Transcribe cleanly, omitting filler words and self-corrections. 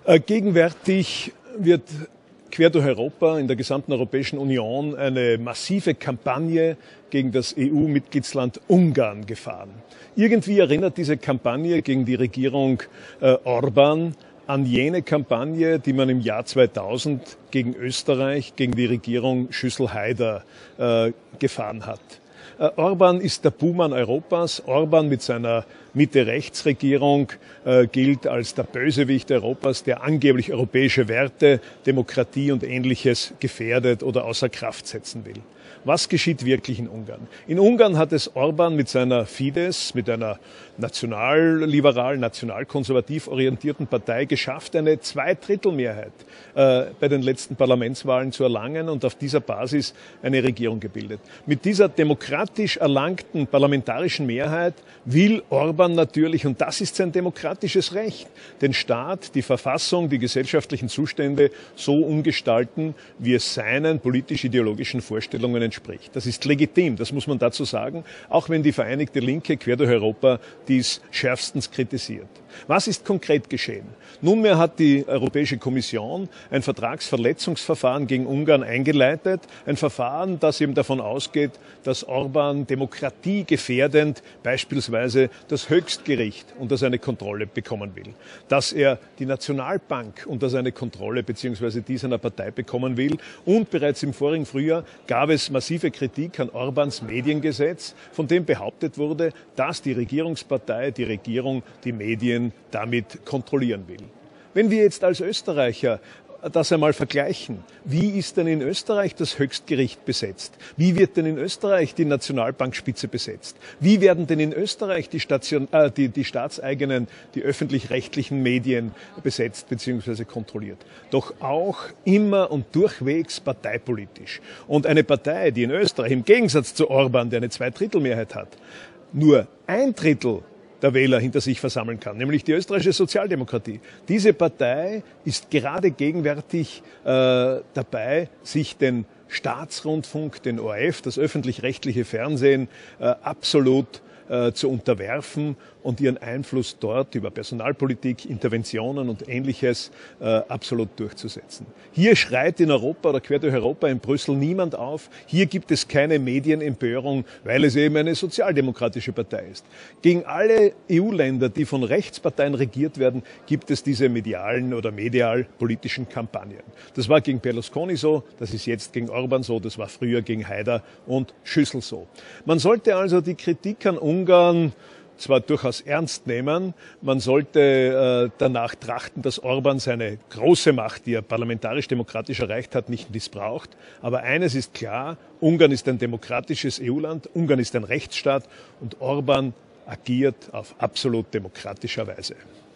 Gegenwärtig wird quer durch Europa, in der gesamten Europäischen Union, eine massive Kampagne gegen das EU-Mitgliedsland Ungarn gefahren. Irgendwie erinnert diese Kampagne gegen die Regierung Orbán an jene Kampagne, die man im Jahr 2000 gegen Österreich, gegen die Regierung Schüssel-Haider gefahren hat. Orbán ist der Buhmann Europas. Orbán mit seiner Mitte-Rechts-Regierung gilt als der Bösewicht Europas, der angeblich europäische Werte, Demokratie und Ähnliches gefährdet oder außer Kraft setzen will. Was geschieht wirklich in Ungarn? In Ungarn hat es Orbán mit seiner Fidesz, mit einer nationalliberal, nationalkonservativ orientierten Partei geschafft, eine Zweidrittelmehrheit bei den letzten Parlamentswahlen zu erlangen und auf dieser Basis eine Regierung gebildet. Mit dieser demokratisch erlangten parlamentarischen Mehrheit will Orbán natürlich, und das ist sein demokratisches Recht, den Staat, die Verfassung, die gesellschaftlichen Zustände so umgestalten, wie es seinen politisch-ideologischen Vorstellungen entspricht. Das ist legitim, das muss man dazu sagen, auch wenn die Vereinigte Linke quer durch Europa dies schärfstens kritisiert. Was ist konkret geschehen? Nunmehr hat die Europäische Kommission ein Vertragsverletzungsverfahren gegen Ungarn eingeleitet, ein Verfahren, das eben davon ausgeht, dass Orbán demokratiegefährdend beispielsweise das Höchstgericht unter seine Kontrolle bekommen will, dass er die Nationalbank unter seine Kontrolle bzw. die seiner Partei bekommen will, und bereits im vorigen Frühjahr gab es massive Kritik an Orbáns Mediengesetz, von dem behauptet wurde, dass die Regierungspartei, die Regierung, die Medien damit kontrollieren will. Wenn wir jetzt als Österreicher das einmal vergleichen, wie ist denn in Österreich das Höchstgericht besetzt? Wie wird denn in Österreich die Nationalbankspitze besetzt? Wie werden denn in Österreich die staatseigenen, die öffentlich-rechtlichen Medien besetzt bzw. kontrolliert? Doch auch immer und durchwegs parteipolitisch. Und eine Partei, die in Österreich im Gegensatz zu Orbán, der eine Zweidrittelmehrheit hat, nur ein Drittel der Wähler hinter sich versammeln kann, nämlich die österreichische Sozialdemokratie. Diese Partei ist gerade gegenwärtig dabei, sich den Staatsrundfunk, den ORF, das öffentlich-rechtliche Fernsehen absolut zu unterwerfen und ihren Einfluss dort über Personalpolitik, Interventionen und Ähnliches absolut durchzusetzen. Hier schreit in Europa oder quer durch Europa in Brüssel niemand auf. Hier gibt es keine Medienempörung, weil es eben eine sozialdemokratische Partei ist. Gegen alle EU-Länder, die von Rechtsparteien regiert werden, gibt es diese medialen oder medial-politischen Kampagnen. Das war gegen Berlusconi so, das ist jetzt gegen Orbán so, das war früher gegen Haider und Schüssel so. Man sollte also die Kritik an Ungarn zwar durchaus ernst nehmen, man sollte danach trachten, dass Orbán seine große Macht, die er parlamentarisch-demokratisch erreicht hat, nicht missbraucht. Aber eines ist klar, Ungarn ist ein demokratisches EU-Land, Ungarn ist ein Rechtsstaat und Orbán agiert auf absolut demokratischer Weise.